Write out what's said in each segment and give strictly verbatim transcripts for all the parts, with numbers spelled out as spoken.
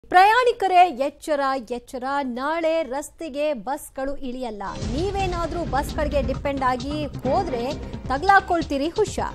ಪ್ರಯಾಣಿಕರೇ ಎಚ್ಚರ ಎಚ್ಚರ ನಾಳೆ ರಸ್ತೆಗೆ ಬಸ್ಗಳು ಇಳಿಯಲ್ಲ. ನೀವೇನಾದರೂ ಬಸ್ಗಳಿಗೆ ಡಿಪೆಂಡ್ ಆಗಿ ಹೋದ್ರೆ ತಗಲಾಕೊಳ್ತೀರಿ, ಹುಷಾರ್.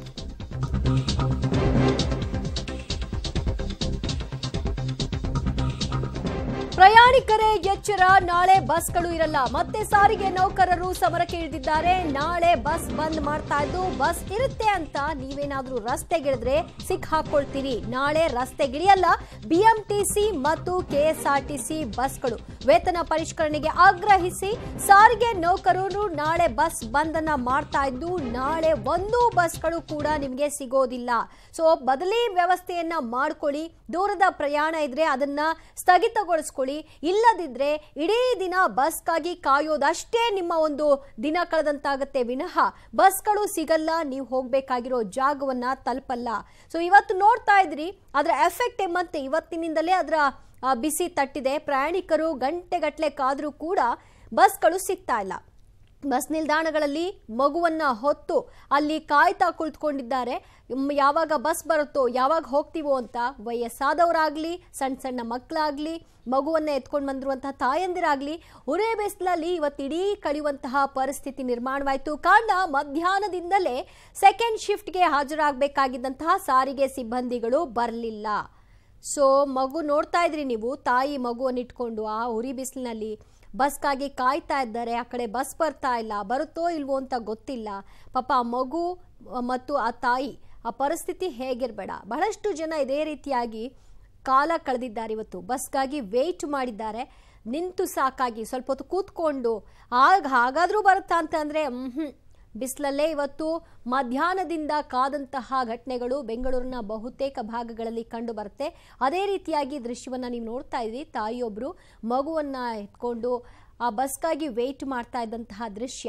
ಪ್ರಯಾಣಿಕರೇ ಎಚ್ಚರ, ನಾಳೆ ಬಸ್ಗಳು ಇರಲ್ಲ. ಮತ್ತೆ ಸಾರಿಗೆ ನೌಕರರು ಸಮರಕ್ಕೆ ಇಳಿದಿದ್ದಾರೆ. ನಾಳೆ ಬಸ್ ಬಂದ್ ಮಾಡ್ತಾ ಇದ್ದು, ಬಸ್ ಇರುತ್ತೆ ಅಂತ ನೀವೇನಾದ್ರೂ ರಸ್ತೆಗಿಳಿದ್ರೆ ಸಿಕ್ ಹಾಕೊಳ್ತೀರಿ. ನಾಳೆ ರಸ್ತೆಗಿಳಿಯಲ್ಲ ಬಿಎಂಟಿಸಿ ಮತ್ತು ಕೆಎಸ್ಆರ್ಟಿಸಿ ಬಸ್ಗಳು. ವೇತನ ಪರಿಷ್ಕರಣೆಗೆ ಆಗ್ರಹಿಸಿ ಸಾರಿಗೆ ನೌಕರರು ನಾಳೆ ಬಸ್ ಬಂದ್ ಅನ್ನ ಮಾಡ್ತಾ ಇದ್ದು, ನಾಳೆ ಒಂದು ಬಸ್ಗಳು ಕೂಡ ನಿಮಗೆ ಸಿಗೋದಿಲ್ಲ. ಸೊ ಬದಲಿ ವ್ಯವಸ್ಥೆಯನ್ನ ಮಾಡ್ಕೊಳ್ಳಿ. ದೂರದ ಪ್ರಯಾಣ ಇದ್ರೆ ಅದನ್ನ ಸ್ಥಗಿತಗೊಳಿಸ್ಕೊಳ್ಳಿ. ಇಲ್ಲದಿದ್ರೆ ಇಡೀ ದಿನ ಬಸ್ಗಾಗಿ ಕಾಯೋದಷ್ಟೇ ನಿಮ್ಮ ಒಂದು ದಿನ ಕಳೆದಂತಾಗತ್ತೆ ವಿನಃ ಬಸ್ಗಳು ಸಿಗಲ್ಲ, ನೀವು ಹೋಗ್ಬೇಕಾಗಿರೋ ಜಾಗವನ್ನ ತಲುಪಲ್ಲ. ಸೊ ಇವತ್ತು ನೋಡ್ತಾ ಇದ್ರಿ ಅದರ ಎಫೆಕ್ಟ್ ಮತ್ತೆ ಇವತ್ತಿನಿಂದಲೇ ಅದರ ಬಿಸಿ ತಟ್ಟಿದೆ. ಪ್ರಯಾಣಿಕರು ಗಂಟೆಗಟ್ಟಲೆ ಕಾದ್ರೂ ಕೂಡ ಬಸ್ಗಳು ಸಿಗ್ತಾ ಇಲ್ಲ. ಬಸ್ ನಿಲ್ದಾಣಗಳಲ್ಲಿ ಮಗುವನ್ನ ಹೊತ್ತು ಅಲ್ಲಿ ಕಾಯ್ತಾ ಕುಳಿತುಕೊಂಡಿದ್ದಾರೆ. ಯಾವಾಗ ಬಸ್ ಬರುತ್ತೋ, ಯಾವಾಗ ಹೋಗ್ತೀವೋ ಅಂತ ವಯಸ್ಸಾದವರಾಗ್ಲಿ, ಸಣ್ಣ ಸಣ್ಣ ಮಕ್ಕಳಾಗ್ಲಿ, ಮಗುವನ್ನ ಎತ್ಕೊಂಡು ಬಂದಿರುವಂತಹ ತಾಯಂದಿರಾಗ್ಲಿ ಉರೇ ಬಿಸಿಲಲ್ಲಿ ಇವತ್ತಿಡೀ ಕಳೆಯುವಂತಹ ಪರಿಸ್ಥಿತಿ ನಿರ್ಮಾಣವಾಯಿತು. ಕಾರಣ ಮಧ್ಯಾಹ್ನದಿಂದಲೇ ಸೆಕೆಂಡ್ ಶಿಫ್ಟ್ಗೆ ಹಾಜರಾಗಬೇಕಾಗಿದ್ದಂತಹ ಸಾರಿಗೆ ಸಿಬ್ಬಂದಿಗಳು ಬರಲಿಲ್ಲ. ಸೊ ಮಗು ನೋಡ್ತಾ ಇದ್ರಿ ನೀವು, ತಾಯಿ ಮಗುವನ್ನು ಇಟ್ಕೊಂಡು ಆ ಉರಿ ಬಿಸಿಲಿನಲ್ಲಿ ಬಸ್ಗಾಗಿ ಕಾಯ್ತಾ ಇದ್ದಾರೆ. ಆ ಕಡೆ ಬಸ್ ಬರ್ತಾ ಇಲ್ಲ, ಬರುತ್ತೋ ಇಲ್ವೋ ಅಂತ ಗೊತ್ತಿಲ್ಲ. ಪಾಪ ಆ ಮಗು ಮತ್ತು ಆ ತಾಯಿ ಆ ಪರಿಸ್ಥಿತಿ ಹೇಗಿರಬೇಡ. ಬಹಳಷ್ಟು ಜನ ಇದೇ ರೀತಿಯಾಗಿ ಕಾಲ ಕಳೆದಿದ್ದಾರೆ. ಇವತ್ತು ಬಸ್ಗಾಗಿ ವೇಟ್ ಮಾಡಿದ್ದಾರೆ. ನಿಂತು ಸಾಕಾಗಿ ಸ್ವಲ್ಪ ಹೊತ್ತು ಕೂತ್ಕೊಂಡು ಆಗ ಹಾಗಾದ್ರೂ ಬರುತ್ತಾ ಅಂತ ಅಂದ್ರೆ ಹ್ಮ್ ಬಿಸಿಲಲ್ಲೇ ಇವತ್ತು ಮಧ್ಯಾಹ್ನದಿಂದ ಕಾದಂತಹ ಘಟನೆಗಳು ಬೆಂಗಳೂರಿನ ಬಹುತೇಕ ಭಾಗಗಳಲ್ಲಿ ಕಂಡು ಬರುತ್ತೆ. ಅದೇ ರೀತಿಯಾಗಿ ದೃಶ್ಯವನ್ನ ನೀವು ನೋಡ್ತಾ ಇದ್ರಿ. ತಾಯಿಯೊಬ್ರು ಮಗುವನ್ನ ಎತ್ಕೊಂಡು ಆ ಬಸ್ಗಾಗಿ ವೇಟ್ ಮಾಡ್ತಾ ಇದ್ದಂತಹ ದೃಶ್ಯ.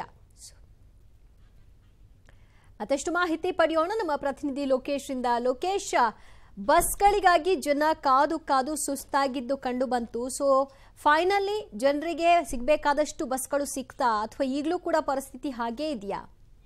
ಮತ್ತಷ್ಟು ಮಾಹಿತಿ ಪಡೆಯೋಣ ನಮ್ಮ ಪ್ರತಿನಿಧಿ ಲೋಕೇಶ್ ಇಂದ. ಲೋಕೇಶ್, ಬಸ್ಗಳಿಗಾಗಿ ಜನ ಕಾದು ಕಾದು ಸುಸ್ತಾಗಿದ್ದು ಕಂಡು ಬಂತು. ಸೊ ಫೈನಲಿ ಜನರಿಗೆ ಸಿಗಬೇಕಾದಷ್ಟು ಬಸ್ಗಳು ಸಿಗ್ತಾ ಅಥವಾ ಈಗಲೂ ಕೂಡ ಪರಿಸ್ಥಿತಿ ಹಾಗೇ ಇದೆಯಾ?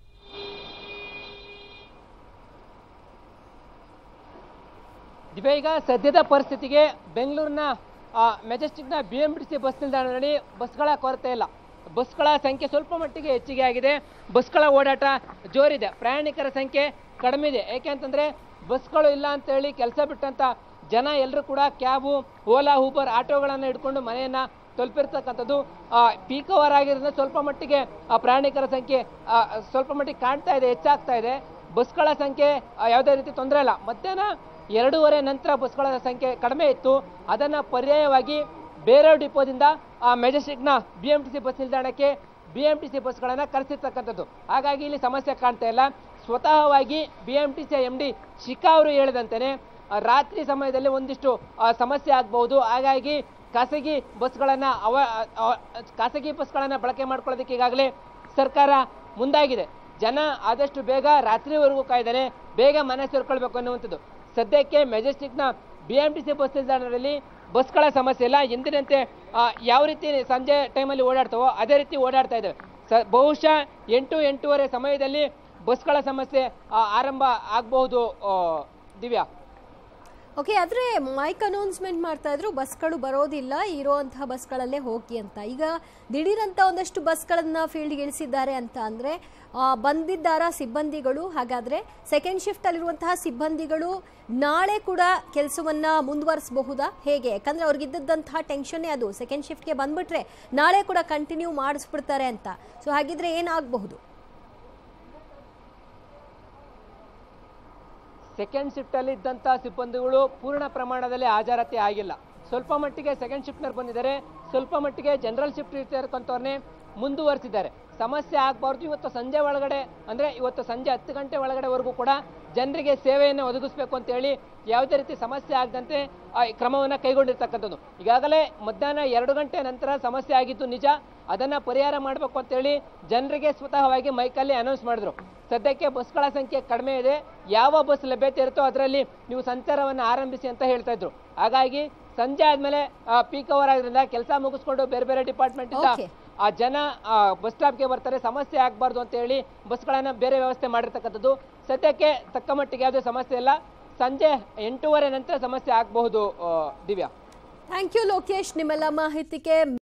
ದಿವ್ಯ, ಈಗ ಸದ್ಯದ ಪರಿಸ್ಥಿತಿಗೆ ಬೆಂಗಳೂರಿನ ಮೆಜೆಸ್ಟಿಕ್ನ B M T C bus ನಿಲ್ದಾಣದಲ್ಲಿ ಬಸ್ಗಳ ಕೊರತೆ ಇಲ್ಲ. ಬಸ್ಗಳ ಸಂಖ್ಯೆ ಸ್ವಲ್ಪ ಮಟ್ಟಿಗೆ ಹೆಚ್ಚಿಗೆ ಆಗಿದೆ. ಬಸ್ಗಳ ಓಡಾಟ ಜೋರಿದೆ. ಪ್ರಯಾಣಿಕರ ಸಂಖ್ಯೆ ಕಡಿಮೆ ಇದೆ. ಏಕೆಂತಂದ್ರೆ ಬಸ್ಗಳು ಇಲ್ಲ ಅಂತ ಹೇಳಿ ಕೆಲಸ ಬಿಟ್ಟಂತ ಜನ ಎಲ್ಲರೂ ಕೂಡ ಕ್ಯಾಬು, ಓಲಾ, ಊಬರ್, ಆಟೋಗಳನ್ನು ಹಿಡ್ಕೊಂಡು ಮನೆಯನ್ನ ತಲುಪಿರ್ತಕ್ಕಂಥದ್ದು. ಪೀಕ್ ಅವರ್ ಆಗಿರೋದ್ರಿಂದ ಸ್ವಲ್ಪ ಮಟ್ಟಿಗೆ ಆ ಪ್ರಯಾಣಿಕರ ಸಂಖ್ಯೆ ಸ್ವಲ್ಪ ಮಟ್ಟಿಗೆ ಕಾಣ್ತಾ ಇದೆ, ಹೆಚ್ಚಾಗ್ತಾ ಇದೆ. ಬಸ್ಗಳ ಸಂಖ್ಯೆ ಯಾವುದೇ ರೀತಿ ತೊಂದರೆ ಇಲ್ಲ. ಮಧ್ಯಾಹ್ನ ಎರಡೂವರೆ ನಂತರ ಬಸ್ಗಳ ಸಂಖ್ಯೆ ಕಡಿಮೆ ಇತ್ತು. ಅದನ್ನ ಪರ್ಯಾಯವಾಗಿ ಬೇರೆ ಡಿಪೋದಿಂದ ಆ ಮೆಜೆಸ್ಟಿಕ್ನ B M T C bus ನಿಲ್ದಾಣಕ್ಕೆ ಬಿ ಎಂ ಟಿ ಸಿ ಬಸ್ಗಳನ್ನು ಕರೆಸಿರ್ತಕ್ಕಂಥದ್ದು. ಹಾಗಾಗಿ ಇಲ್ಲಿ ಸಮಸ್ಯೆ ಕಾಣ್ತಾ ಇಲ್ಲ. ಸ್ವತಃವಾಗಿ B M T C M D Shikha ಅವರು ಹೇಳಿದಂತೆಯೇ ರಾತ್ರಿ ಸಮಯದಲ್ಲಿ ಒಂದಿಷ್ಟು ಸಮಸ್ಯೆ ಆಗಬಹುದು. ಹಾಗಾಗಿ ಖಾಸಗಿ ಬಸ್ಗಳನ್ನ ಅವ ಖಾಸಗಿ ಬಸ್ಗಳನ್ನ ಬಳಕೆ ಮಾಡ್ಕೊಳ್ಳೋದಕ್ಕೆ ಈಗಾಗಲೇ ಸರ್ಕಾರ ಮುಂದಾಗಿದೆ. ಜನ ಆದಷ್ಟು ಬೇಗ ರಾತ್ರಿವರೆಗೂ ಕಾಯ್ದಾನೆ ಬೇಗ ಮನೆ ಸೇರ್ಕೊಳ್ಬೇಕು ಅನ್ನುವಂಥದ್ದು. ಸದ್ಯಕ್ಕೆ ಮೆಜೆಸ್ಟಿಕ್ನ B M T C bus ನಿಲ್ದಾಣದಲ್ಲಿ ಬಸ್ಗಳ ಸಮಸ್ಯೆ ಇಲ್ಲ. ಎಂದಿನಂತೆ ಯಾವ ರೀತಿ ಸಂಜೆ ಟೈಮಲ್ಲಿ ಓಡಾಡ್ತಾವೋ ಅದೇ ರೀತಿ ಓಡಾಡ್ತಾ ಇದ್ದಾವೆ. ಸ ಬಹುಶಃ ಎಂಟು ಎಂಟೂವರೆ ಸಮಯದಲ್ಲಿ ಬಸ್ಗಳ ಸಮಸ್ಯೆ ಆರಂಭ ಆಗಬಹುದು. ದಿವ್ಯಾ, ಓಕೆ, ಆದರೆ ಮೈಕ್ ಅನೌನ್ಸ್ಮೆಂಟ್ ಮಾಡ್ತಾ ಇದ್ರು ಬಸ್ಗಳು ಬರೋದಿಲ್ಲ, ಇರೋಂತಹ ಬಸ್ಗಳಲ್ಲೇ ಹೋಗಿ ಅಂತ. ಈಗ ದಿಢೀರಂತ ಒಂದಷ್ಟು ಬಸ್ಗಳನ್ನ ಫೀಲ್ಡ್ಗೆ ಇಳಿಸಿದ್ದಾರೆ ಅಂತ ಅಂದರೆ ಬಂದಿದ್ದಾರ ಸಿಬ್ಬಂದಿಗಳು? ಹಾಗಾದರೆ ಸೆಕೆಂಡ್ ಶಿಫ್ಟ್ ಅಲ್ಲಿರುವಂತಹ ಸಿಬ್ಬಂದಿಗಳು ನಾಳೆ ಕೂಡ ಕೆಲಸವನ್ನ ಮುಂದುವರಿಸಬಹುದಾ, ಹೇಗೆ? ಯಾಕಂದ್ರೆ ಅವ್ರಿಗಿದ್ದಂತಹ ಟೆನ್ಷನ್ನೇ ಅದು, ಸೆಕೆಂಡ್ ಶಿಫ್ಟ್ಗೆ ಬಂದ್ಬಿಟ್ರೆ ನಾಳೆ ಕೂಡ ಕಂಟಿನ್ಯೂ ಮಾಡಿಸ್ಬಿಡ್ತಾರೆ ಅಂತ. ಸೊ ಹಾಗಿದ್ರೆ ಏನಾಗಬಹುದು? ಸೆಕೆಂಡ್ ಶಿಫ್ಟ್ ಅಲ್ಲಿ ಇದ್ದಂತ ಸಿಬ್ಬಂದಿಗಳು ಪೂರ್ಣ ಪ್ರಮಾಣದಲ್ಲಿ ಹಾಜರಾತಿ ಆಗಿಲ್ಲ. ಸ್ವಲ್ಪ ಮಟ್ಟಿಗೆ ಸೆಕೆಂಡ್ ಶಿಫ್ಟ್ನವ್ರು ಬಂದಿದ್ದಾರೆ, ಸ್ವಲ್ಪ ಮಟ್ಟಿಗೆ ಜನರಲ್ ಶಿಫ್ಟ್ ಇರ್ತಕ್ಕಂಥವ್ರನ್ನೇ ಮುಂದುವರಿಸಿದ್ದಾರೆ. ಸಮಸ್ಯೆ ಆಗಬಾರ್ದು. ಇವತ್ತು ಸಂಜೆ ಒಳಗಡೆ ಅಂದ್ರೆ ಇವತ್ತು ಸಂಜೆ ಹತ್ತು ಗಂಟೆ ಒಳಗಡೆವರೆಗೂ ಕೂಡ ಜನರಿಗೆ ಸೇವೆಯನ್ನು ಒದಗಿಸಬೇಕು ಅಂತ ಹೇಳಿ ಯಾವುದೇ ರೀತಿ ಸಮಸ್ಯೆ ಆಗದಂತೆ ಕ್ರಮವನ್ನು ಕೈಗೊಂಡಿರ್ತಕ್ಕಂಥದ್ದು. ಈಗಾಗಲೇ ಮಧ್ಯಾಹ್ನ ಎರಡು ಗಂಟೆ ನಂತರ ಸಮಸ್ಯೆ ಆಗಿದ್ದು ನಿಜ. ಅದನ್ನ ಪರಿಹಾರ ಮಾಡಬೇಕು ಅಂತ ಹೇಳಿ ಜನರಿಗೆ ಸ್ವತಃವಾಗಿ ಮೈಕಲ್ಲಿ ಅನೌನ್ಸ್ ಮಾಡಿದ್ರು. ಸದ್ಯಕ್ಕೆ ಬಸ್ಗಳ ಸಂಖ್ಯೆ ಕಡಿಮೆ ಇದೆ. ಯಾವ ಬಸ್ ಲಭ್ಯತೆ ಇರುತ್ತೋ ಅದರಲ್ಲಿ ನೀವು ಸಂಚಾರವನ್ನು ಆರಂಭಿಸಿ ಅಂತ ಹೇಳ್ತಾ ಇದ್ರು. ಹಾಗಾಗಿ ಸಂಜೆ ಆದ್ಮೇಲೆ ಪೀಕ್ ಅವರ್ ಆಗಿರೋದ್ರಿಂದ ಕೆಲಸ ಮುಗಿಸ್ಕೊಂಡು ಬೇರೆ ಬೇರೆ ಡಿಪಾರ್ಟ್ಮೆಂಟ್ ಇಂದ ಆ ಜನ ಬಸ್ ಸ್ಟಾಪ್ಗೆ ಬರ್ತಾರೆ. ಸಮಸ್ಯೆ ಆಗಬಾರ್ದು ಅಂತ ಹೇಳಿ ಬಸ್ಗಳನ್ನ ಬೇರೆ ವ್ಯವಸ್ಥೆ ಮಾಡಿರ್ತಕ್ಕಂಥದ್ದು. ಸದ್ಯಕ್ಕೆ ತಕ್ಕ ಮಟ್ಟಿಗೆ ಯಾವುದೇ ಸಮಸ್ಯೆ ಇಲ್ಲ. ಸಂಜೆ ಎಂಟೂವರೆ ನಂತರ ಸಮಸ್ಯೆ ಆಗಬಹುದು. ದಿವ್ಯಾ, ಥ್ಯಾಂಕ್ ಯು ಲೋಕೇಶ್ ನಿಮ್ಮೆಲ್ಲ ಮಾಹಿತಿಗೆ.